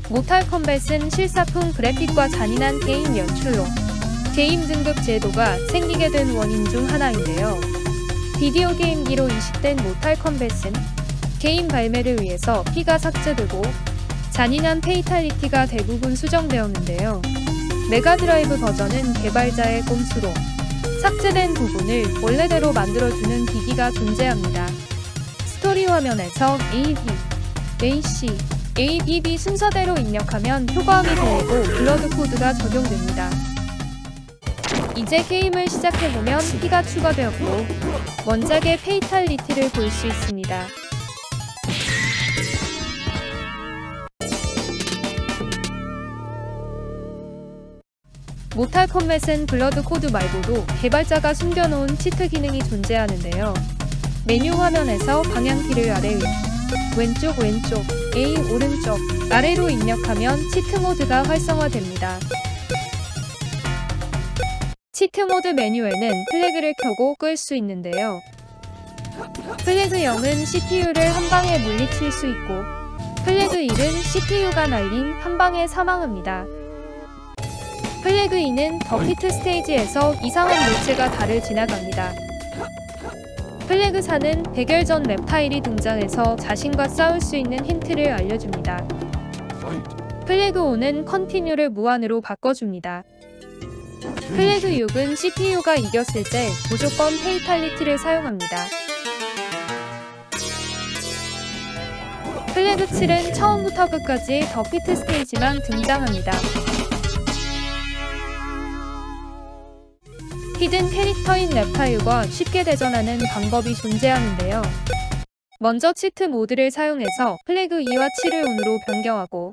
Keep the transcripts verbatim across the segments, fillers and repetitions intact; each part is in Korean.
모탈 컴뱃은 실사품 그래픽과 잔인한 게임 연출로 게임 등급 제도가 생기게 된 원인 중 하나인데요. 비디오 게임기로 이식된 모탈 컴뱃은 게임 발매를 위해서 피가 삭제되고 잔인한 페이탈리티가 대부분 수정되었는데요. 메가드라이브 버전은 개발자의 꼼수로 삭제된 부분을 원래대로 만들어주는 기기가 존재합니다. 스토리 화면에서 A, B, A, C, A, B, B 순서대로 입력하면 효과음이 들리고 블러드 코드가 적용됩니다. 이제 게임을 시작해보면 피가 추가되었고 원작의 페이탈리티를 볼 수 있습니다. 모탈 컴뱃은 블러드 코드 말고도 개발자가 숨겨놓은 치트 기능이 존재하는데요. 메뉴 화면에서 방향키를 아래 위, 왼쪽 왼쪽, A 오른쪽, 아래로 입력하면 치트 모드가 활성화됩니다. 치트 모드 메뉴에는 플래그를 켜고 끌 수 있는데요. 플래그 영은 씨피유를 한 방에 물리칠 수 있고 플래그 일은 씨피유가 날림 한 방에 사망합니다. 플래그 이는 더 피트 스테이지에서 이상한 물체가 달을 지나갑니다. 플래그 사는 대결 전 reptile이 등장해서 자신과 싸울 수 있는 힌트를 알려줍니다. 플래그 오는 컨티뉴를 무한으로 바꿔줍니다. 플래그 육은 씨피유가 이겼을 때 무조건 페이탈리티를 사용합니다. 플래그 칠은 처음부터 끝까지 더 피트 스테이지만 등장합니다. 히든 캐릭터인 reptile과 쉽게 대전하는 방법이 존재하는데요. 먼저 치트 모드를 사용해서 플래그 이와 칠을 운으로 변경하고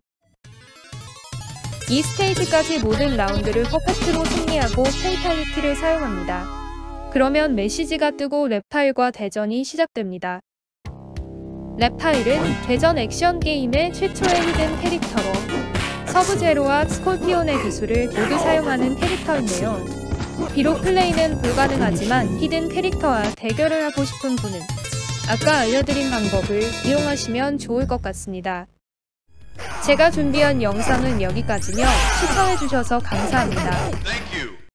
이 스테이지까지 모든 라운드를 퍼펙트로 승리하고 페이탈리티를 사용합니다. 그러면 메시지가 뜨고 reptile과 대전이 시작됩니다. reptile은 대전 액션 게임의 최초의 히든 캐릭터로 서브제로와 스콜피온의 기술을 모두 사용하는 캐릭터인데요. 비록 플레이는 불가능하지만 히든 캐릭터와 대결을 하고 싶은 분은 아까 알려드린 방법을 이용하시면 좋을 것 같습니다. 제가 준비한 영상은 여기까지며 시청해주셔서 감사합니다.